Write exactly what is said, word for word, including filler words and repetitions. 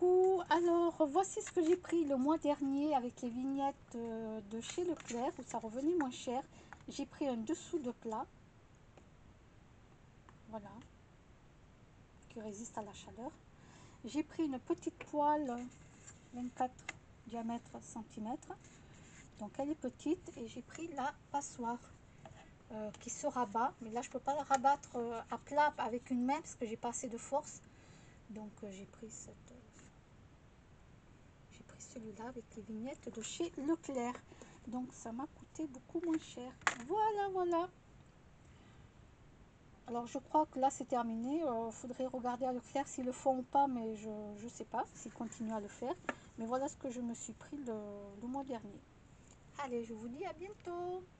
Coucou, alors voici ce que j'ai pris le mois dernier avec les vignettes euh, de chez Leclerc où ça revenait moins cher. J'ai pris un dessous de plat, voilà, qui résiste à la chaleur. J'ai pris une petite poêle vingt-quatre diamètre centimètres, donc elle est petite, et j'ai pris la passoire euh, qui se rabat, mais là je peux pas la rabattre euh, à plat avec une main parce que j'ai pas assez de force, donc euh, j'ai pris cette celui-là avec les vignettes de chez Leclerc, donc ça m'a coûté beaucoup moins cher. Voilà, voilà. Alors je crois que là c'est terminé. Il euh, faudrait regarder à Leclerc s'ils le font ou pas, mais je ne sais pas s'ils continuent à le faire. Mais voilà ce que je me suis pris le, le mois dernier. Allez, je vous dis à bientôt.